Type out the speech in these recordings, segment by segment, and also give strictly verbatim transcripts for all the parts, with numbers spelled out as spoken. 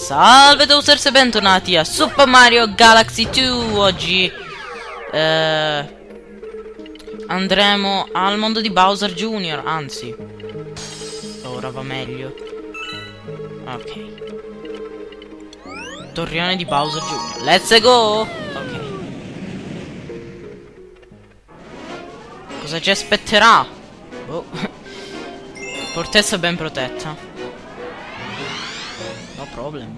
Salve Toasters e bentornati a Super Mario Galaxy due. Oggi eh, andremo al mondo di Bowser Junior. Anzi, ora va meglio. Ok, torrione di Bowser Junior. Let's go. Ok, cosa ci aspetterà? Oh. Fortezza ben protetta. No problem.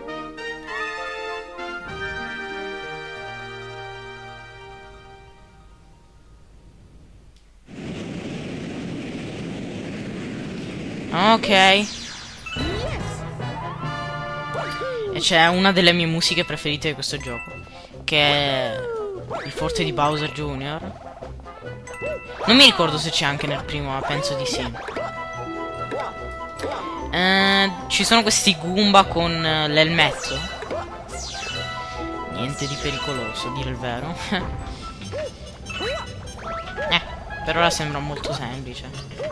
Ok. E c'è una delle mie musiche preferite di questo gioco, che è il forte di Bowser Junior. Non mi ricordo se c'è anche nel primo, ma penso di sì. Eh, ci sono questi Goomba con eh, l'elmetto. Niente di pericoloso, a dire il vero. eh, per ora sembra molto semplice.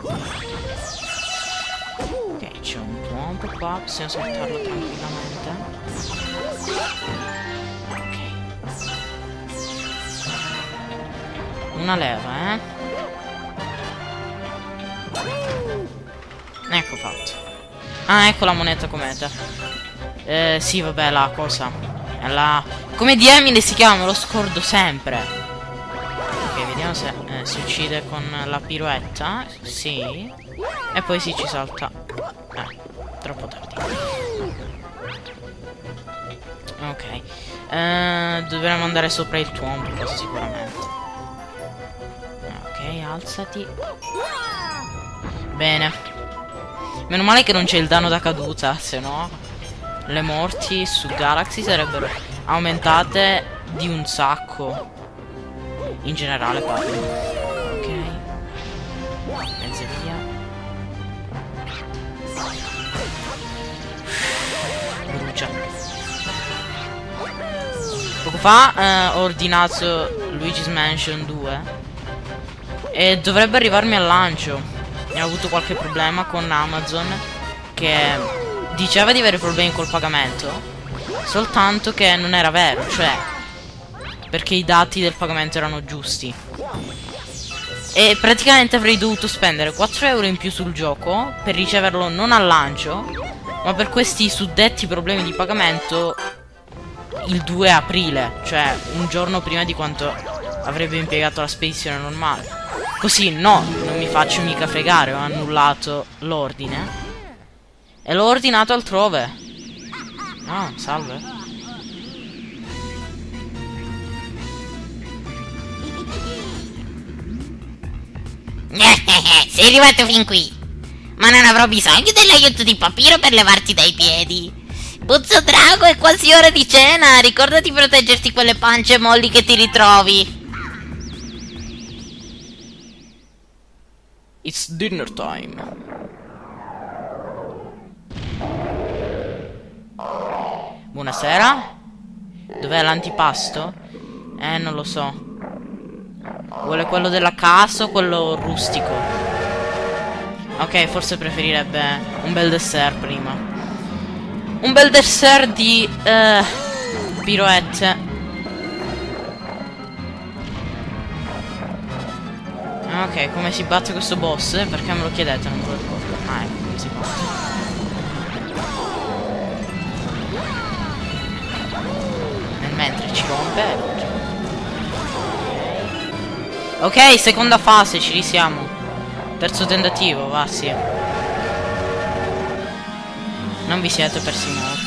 Ok, c'è un Thwomp qua, possiamo saltarlo tranquillamente. Ok. Una leva, eh. Ecco fatto. Ah, ecco la moneta cometa. Eh, sì, vabbè, la cosa. È la... come diamine si chiama? Me lo scordo sempre. Ok, vediamo se eh, si uccide con la piroetta. Sì. E poi si ci salta. Eh, troppo tardi. Ok. Eh, dovremmo andare sopra il Thwomp, cosa sicuramente. Ok, alzati. Bene. Meno male che non c'è il danno da caduta, se no le morti su Galaxy sarebbero aumentate di un sacco. In generale parlo. Ok. Mezza via. Brucia. Poco fa eh, ho ordinato Luigi's Mansion due e dovrebbe arrivarmi al lancio. Ho avuto qualche problema con Amazon, che diceva di avere problemi col pagamento, soltanto che non era vero, cioè perché i dati del pagamento erano giusti. E praticamente avrei dovuto spendere quattro euro in più sul gioco per riceverlo non al lancio, ma per questi suddetti problemi di pagamento il due aprile, cioè un giorno prima di quanto avrebbe impiegato la spedizione normale. Così no, non mi faccio mica fregare, ho annullato l'ordine e l'ho ordinato altrove. Ah, salve. Sei arrivato fin qui, ma non avrò bisogno dell'aiuto di Papiro per levarti dai piedi. Buzzo Drago, è quasi ora di cena, ricorda di proteggerti quelle pance molli che ti ritrovi. It's dinner time. Buonasera. Dov'è l'antipasto? Eh, non lo so. Vuole quello della casa o quello rustico? Ok, forse preferirebbe un bel dessert prima. Un bel dessert di eh, piroette. Ok, come si batte questo boss? Perché me lo chiedete? Non me lo ricordo. Ah, ecco come si batte. Nel mentre ci rompe. Ok, seconda fase, ci risiamo. Terzo tentativo, va, sì. Non vi siete persi molto.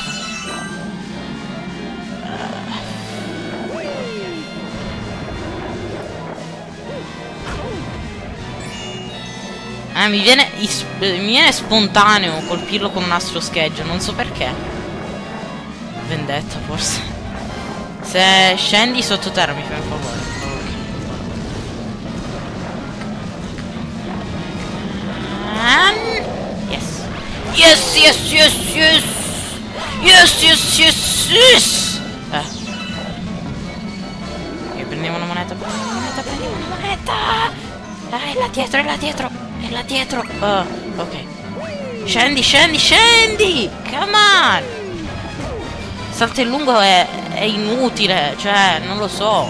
Eh, mi viene, mi viene spontaneo colpirlo con un astro scheggia, non so perché. Vendetta, forse. Se scendi sottoterra mi fai un favore. Okay. Yes. Yes, yes, yes, yes. Yes, yes, yes, yes. Eh. Ok, prendiamo una moneta, prendiamo una moneta, prendiamo una moneta. Ah, è là dietro, è là dietro. È là dietro. Oh, ok. Scendi, scendi, scendi. Come on. salto in lungo è, è inutile, cioè, non lo so.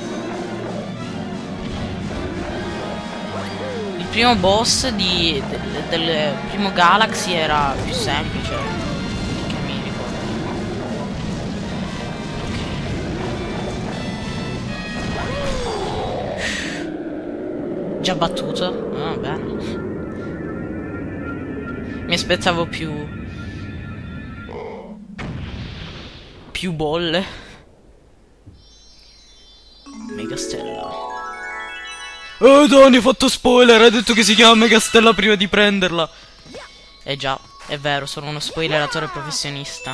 Il primo boss di, del, del primo Galaxy era più semplice, che mi ricordo. Okay. Già battuto? Ah, bene. Mi aspettavo più... più bolle. Megastella. Oh Tony, hai fatto spoiler. Hai detto che si chiama Megastella prima di prenderla. Eh già, è vero, sono uno spoileratore professionista.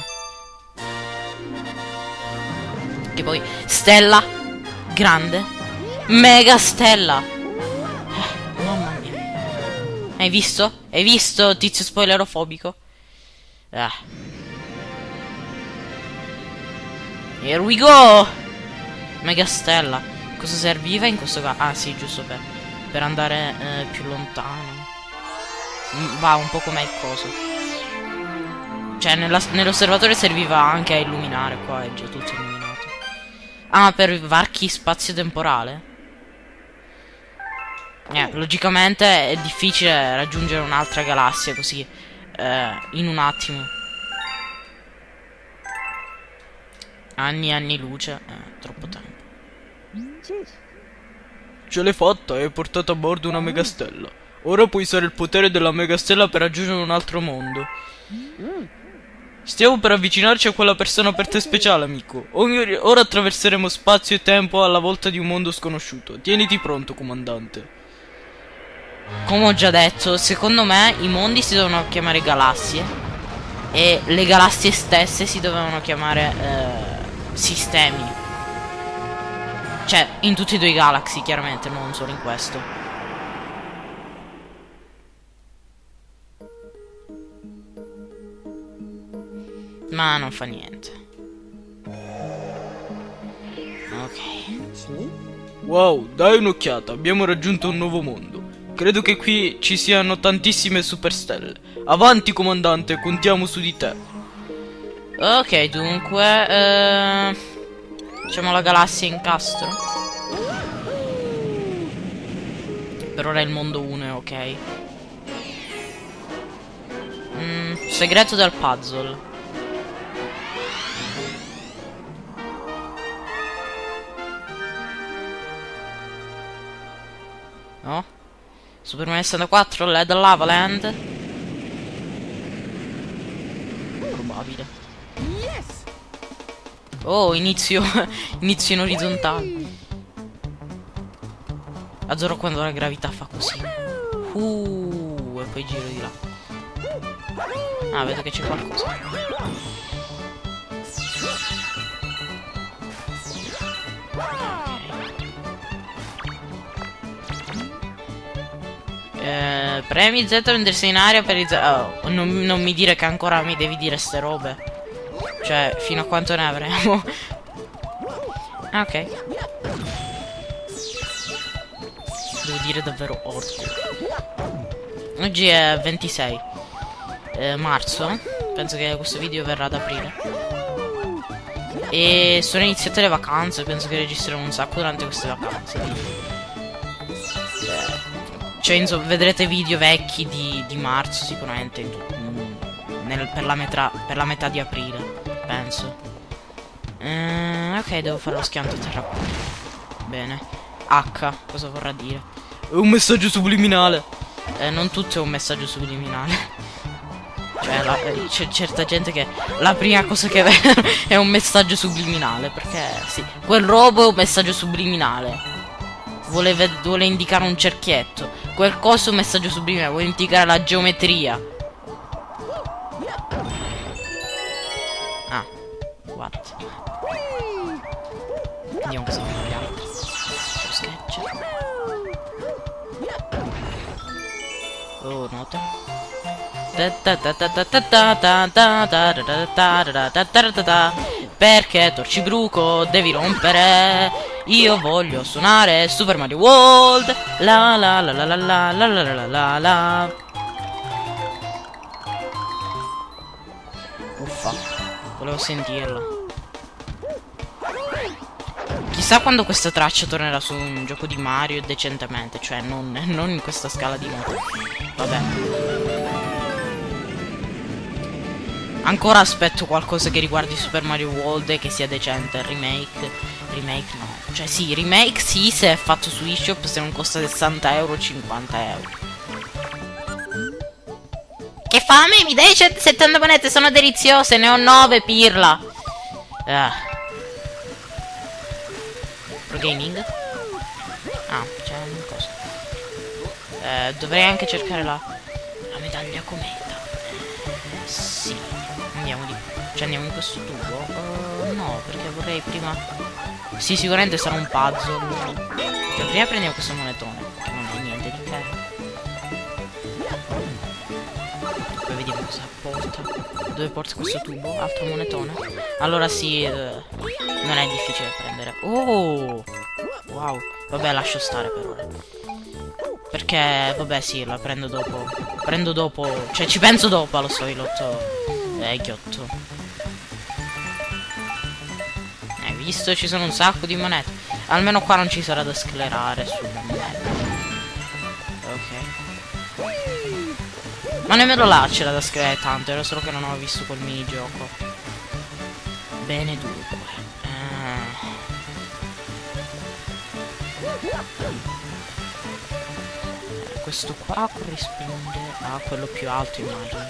Che poi Stella grande, Megastella. eh, Mamma mia. Hai visto? Hai visto, tizio spoilerofobico? Eh Here we go! Megastella. Cosa serviva in questo caso? Ah sì, giusto per, per andare eh, più lontano. Mm, va un po' come il coso. Cioè nell'osservatorio serviva anche a illuminare. Qua è già tutto illuminato. Ah, ma per varchi spazio-temporale? Eh, logicamente è difficile raggiungere un'altra galassia così eh, in un attimo. Anni e anni luce, eh, troppo tempo. Ce l'hai fatta, hai portato a bordo una megastella. Ora puoi usare il potere della megastella per raggiungere un altro mondo. Stiamo per avvicinarci a quella persona per te speciale, amico. Ora attraverseremo spazio e tempo alla volta di un mondo sconosciuto. Tieniti pronto, comandante. Come ho già detto, secondo me i mondi si devono chiamare galassie e le galassie stesse si dovevano chiamare eh, sistemi. Cioè, in tutti e due i Galaxy, chiaramente, non solo in questo. Ma non fa niente. Ok. Wow, dai un'occhiata, abbiamo raggiunto un nuovo mondo. Credo che qui ci siano tantissime superstelle. Avanti, comandante, contiamo su di te. Ok, dunque eh, facciamo la galassia in castro. Per ora il mondo uno è ok. mm, Segreto del puzzle. No? Superman sessantaquattro, Led Lava Land. Probabile. Oh, inizio inizio in orizzontale. Adoro quando la gravità fa così. Uh, e poi giro di là. Ah, vedo che c'è qualcosa. Eh, premi Z per mettersi in aria per i oh, non, non mi dire che ancora mi devi dire ste robe. Cioè, fino a quanto ne avremo? Ah, ok. Devo dire davvero orco. Oggi è ventisei eh, marzo. Penso che questo video verrà ad aprile. E sono iniziate le vacanze. Penso che registrerò un sacco durante queste vacanze. eh, Cioè, insomma, vedrete video vecchi di, di marzo sicuramente mm, nel, per, la metà, per la metà di aprile, penso. eh, Ok, devo fare lo schianto a terra. Bene. H, cosa vorrà dire? È un messaggio subliminale. eh, Non tutto è un messaggio subliminale. Cioè, c'è certa gente che la prima cosa che vede è un messaggio subliminale. Perché sì, quel robo è un messaggio subliminale. Vuole, vuole indicare un cerchietto. Quel coso è un messaggio subliminale. Vuole indicare la geometria. Ah, what? Vediamo cosa fanno gli altri. Lo sketch. Oh, note. Perché Torcibruco devi rompere? Io voglio suonare Super Mario World. La la la la la la la la la la la. Uffa, volevo sentirla. Chissà quando questa traccia tornerà su un gioco di Mario decentemente, cioè non, non in questa scala di note. Vabbè. Ancora aspetto qualcosa che riguardi Super Mario World e che sia decente. Remake, remake no. Cioè sì, remake sì, se è fatto su eShop, se non costa sessanta euro, cinquanta euro. Che fame, mi dai settanta monete, sono deliziose, ne ho nove, pirla. Ah. Pro gaming? Ah, c'è una cosa. Eh, dovrei anche cercare la, la medaglia cometa. Eh, sì. Andiamo di. Cioè andiamo in questo tubo? Uh, no, perché vorrei prima. Sì, sicuramente sarà un puzzle. Cioè, prima prendiamo questo monetone, che non è niente di che. Poi vediamo cosa porta. Dove porta questo tubo? Altro monetone. Allora sì, eh, non è difficile prendere. Oh! Wow. Vabbè, lascio stare per ora. Perché, vabbè, sì, la prendo dopo. Prendo dopo. Cioè, ci penso dopo allo storilotto eh, ghiotto. Hai visto? Ci sono un sacco di monete. Almeno qua non ci sarà da sclerare sulle monete. Ok. Ma nemmeno là c'era da scrivere tanto, era solo che non ho visto quel minigioco. Bene dunque. Eh. Questo qua corrisponde a quello più alto, immagino.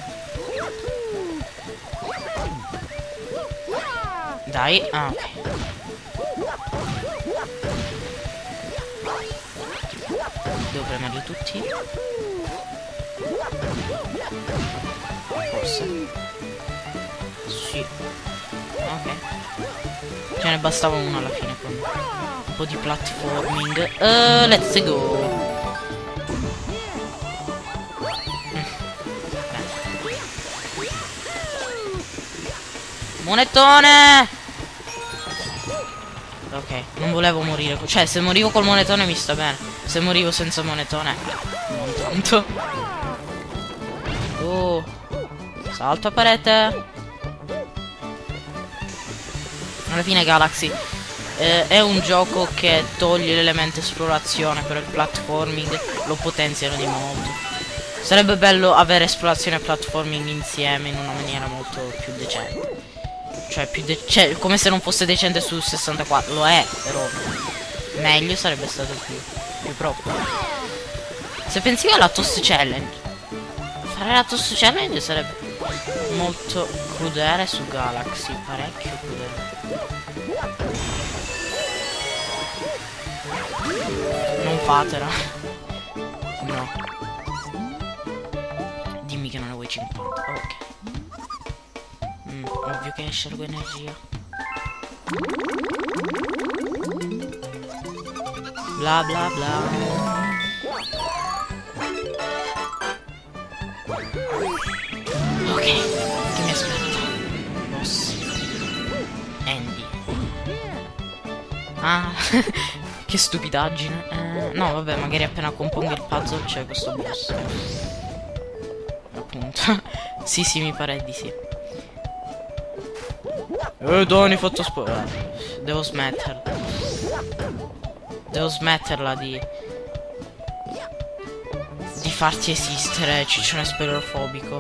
Dai, ah ok. Devo premerli tutti? Forse. Sì. Ok. Ce ne bastava uno alla fine con un po' di platforming. Uh, let's go. Monetone! Ok, non volevo morire. Cioè, se morivo col monetone mi sta bene. Se morivo senza monetone, non tanto. Oh. Salto a parete. Alla fine Galaxy eh, è un gioco che toglie l'elemento esplorazione, però il platforming lo potenziano di molto. Sarebbe bello avere esplorazione e platforming insieme in una maniera molto più decente. Cioè, più de cioè, come se non fosse decente su sessantaquattro. Lo è, però meglio sarebbe stato più, più proprio. Se pensi alla Toast Challenge, fare la Toast Challenge sarebbe molto crudele su Galaxy. Parecchio crudele. Non fatela. No. Dimmi che non ne vuoi cinquanta. Ok. Mm, ovvio che scelgo energia. Bla bla bla. Ok, che mi aspetta? Boss Andy. Ah, che stupidaggine. eh, No vabbè, magari appena compongo il puzzle c'è questo boss. Appunto. Sì sì, mi pare di sì. Eh Doni, fatto spo... eh, devo smetterla. Devo smetterla di Di farti esistere, ciccione spelerofobico.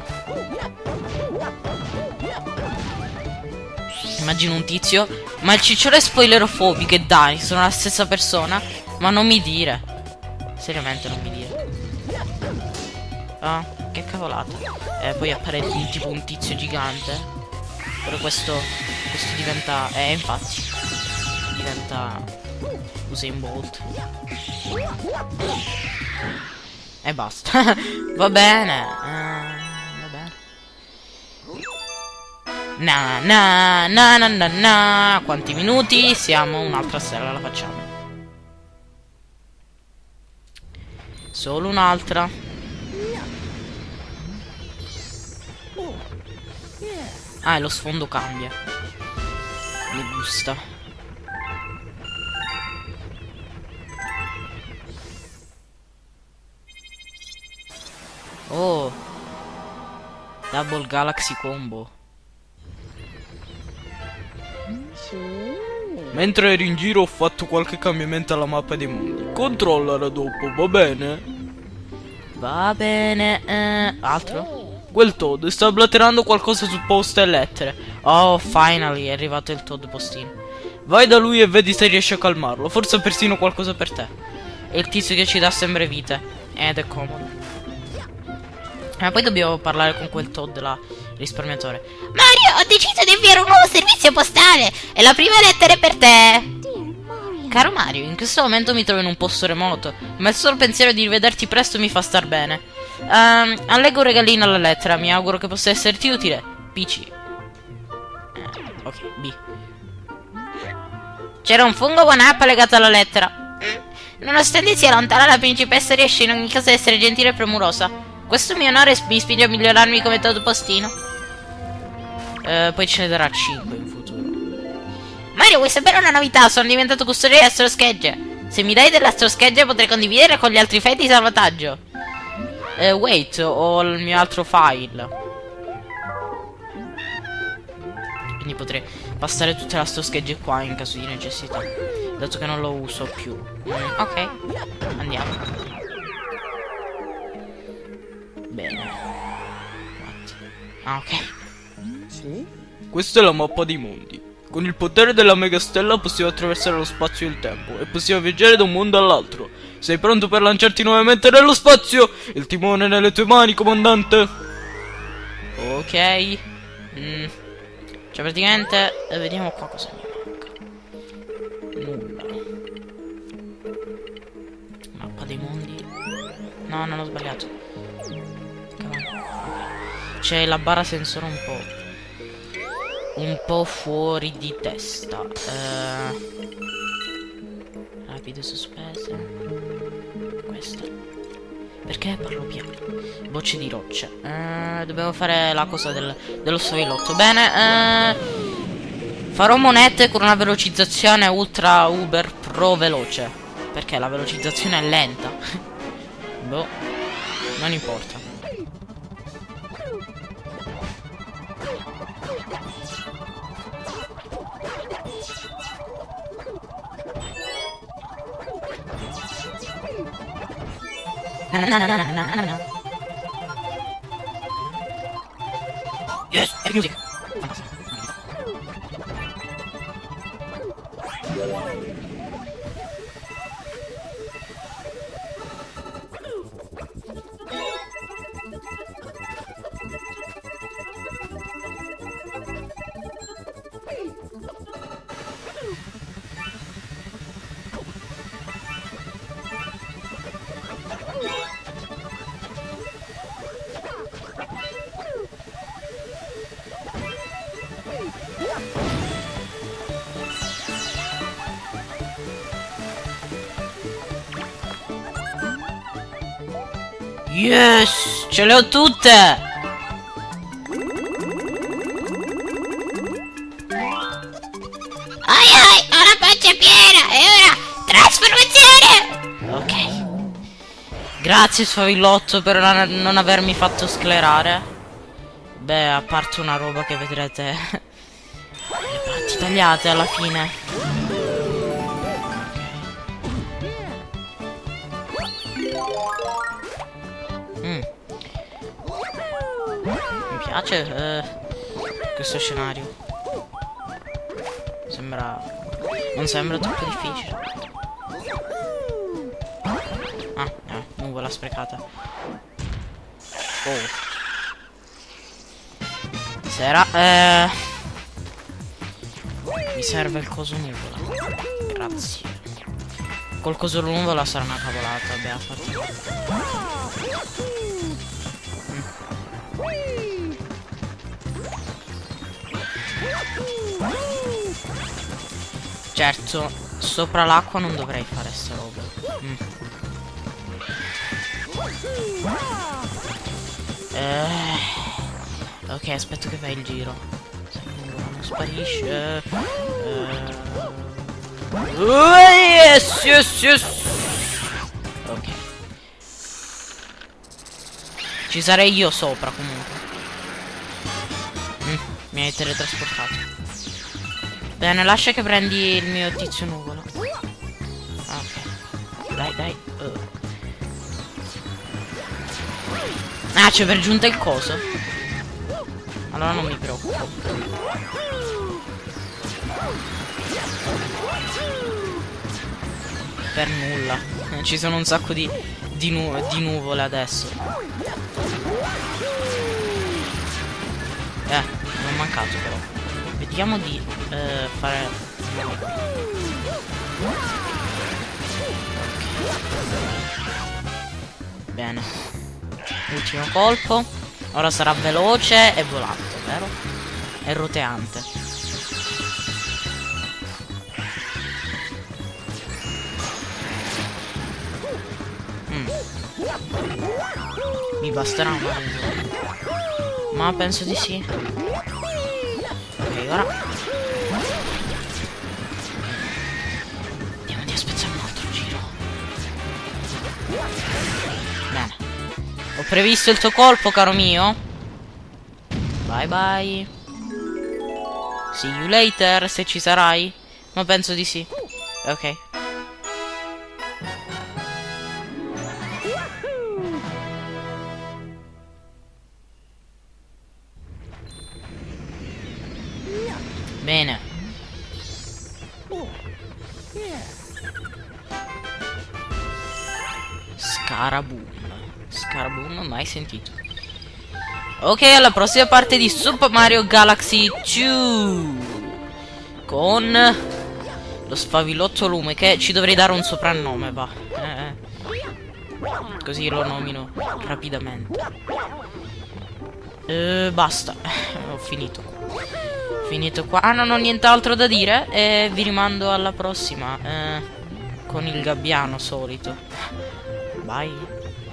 Immagino un tizio. Ma il ciccione spoilerofobico e Dani sono la stessa persona? Ma non mi dire. Seriamente non mi dire. Ah, che cavolata. E eh, poi appare il, tipo un tizio gigante. Però questo Questo diventa. Eh infatti diventa Usain Bolt. E basta. Va bene. uh, Va bene. Na na na na na na. Quanti minuti? Siamo un'altra stella, la facciamo. Solo un'altra. Ah, e lo sfondo cambia. Mi gusta. Oh, Double Galaxy Combo. Mentre eri in giro ho fatto qualche cambiamento alla mappa dei mondi. Controllala dopo, va bene? Va bene. Eh, altro? Quel Toad sta blatterando qualcosa su poste e lettere. Oh, finally, è arrivato il Toad postino. Vai da lui e vedi se riesci a calmarlo. Forse ha persino qualcosa per te. È il tizio che ci dà sempre vite. Ed è comodo. Ma poi dobbiamo parlare con quel Toad là, risparmiatore. Mario, ho deciso di inviare un nuovo servizio postale e la prima lettera è per te. Caro Mario, in questo momento mi trovo in un posto remoto, ma il solo pensiero di rivederti presto mi fa star bene. Um, allego un regalino alla lettera, mi auguro che possa esserti utile. P C. Eh, ok, B. C'era un fungo one-up legato alla lettera. Nonostante sia lontana, la principessa riesce in ogni caso a essere gentile e premurosa. Questo mio onore mi spinge a migliorarmi come Toad postino. Uh, poi ce ne darà cinque in futuro. Mario, vuoi sapere una novità? Sono diventato custode delle astroschegge. Se mi dai delle astroschegge potrei condividere con gli altri file di salvataggio. Uh, wait, ho il mio altro file. Quindi potrei passare tutte le astroschegge qua in caso di necessità, dato che non lo uso più. Mm, ok, andiamo. Bene. What? Ah, ok. Questa è la mappa dei mondi. Con il potere della megastella possiamo attraversare lo spazio e il tempo e possiamo viaggiare da un mondo all'altro. Sei pronto per lanciarti nuovamente nello spazio? Il timone è nelle tue mani, comandante. Ok. Mm. Cioè praticamente eh, vediamo qua cosa mi manca. Nulla. Mappa dei mondi. No, non ho sbagliato. C'è la barra sensore un po' un po' fuori di testa. eh, Rapido sospese. Questa. Perché parlo piano? Voce di roccia. eh, Dobbiamo fare la cosa del, dello stavilotto. Bene. eh, Farò monete con una velocizzazione ultra uber pro veloce. Perché la velocizzazione è lenta. Boh, non importa. Yes, è music. Fantastico. Yes, ce le ho tutte. Ai ai, ho la pancia piena e ora trasformazione. Ok. Grazie Sfavillotto per non, non avermi fatto sclerare. Beh, a parte una roba che vedrete le parti tagliate alla fine. Mm. Mi piace eh, questo scenario. Sembra... non sembra troppo difficile. Ah, eh, nuvola sprecata. Oh. Sera, eh... mi serve il coso nuvola. Grazie. Col coso nuvola sarà una cavolata, beh, a parte... Certo, sopra l'acqua non dovrei fare sta roba. Mm. Eh, ok, aspetto che fai il giro. Se non sparisce. Eh, oh, yes, yes, yes. Ok. Ci sarei io sopra comunque. Mm, mi hai teletrasportato. Bene, lascia che prendi il mio tizio nuvolo. Ok. Dai, dai. Uh. Ah, c'è per giunta il coso. Allora non mi preoccupo. Per nulla. Eh, ci sono un sacco di, di, nu di nuvole adesso. Eh, non è mancato però. Vediamo di eh, fare... Bene. Ultimo colpo. Ora sarà veloce e volante, vero? E roteante. Mm. Mi basterà un ma penso di sì. Ok, ora andiamo di aspettare un altro giro. Bene. Ho previsto il tuo colpo, caro mio. Bye bye. See you later, se ci sarai. Ma penso di sì. Ok. Bene. Scaraboom. Scaraboom, mai sentito. Ok, alla prossima parte di Super Mario Galaxy due. Con lo sfavilotto lume, che ci dovrei dare un soprannome, va. Eh, così lo nomino rapidamente. Eh, basta. Ho finito. Finito qua. Ah, non ho nient'altro da dire. E vi rimando alla prossima. Eh, con il gabbiano solito. Bye.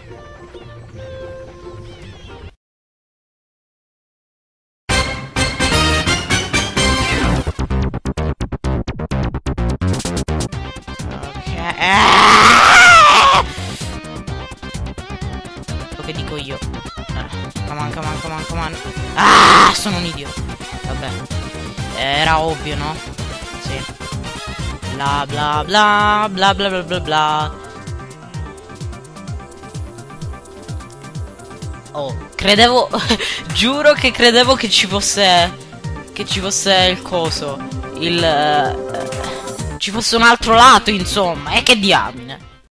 Che dico io. Eh, come on, come on, come on, come on. Ah, sono un idiota. Vabbè. Era ovvio, no? Sì. Bla bla bla bla bla bla bla bla. Oh, credevo. Giuro che credevo che ci fosse. Che ci fosse il coso. Il. Uh, ci fosse un altro lato, insomma. E che diamine.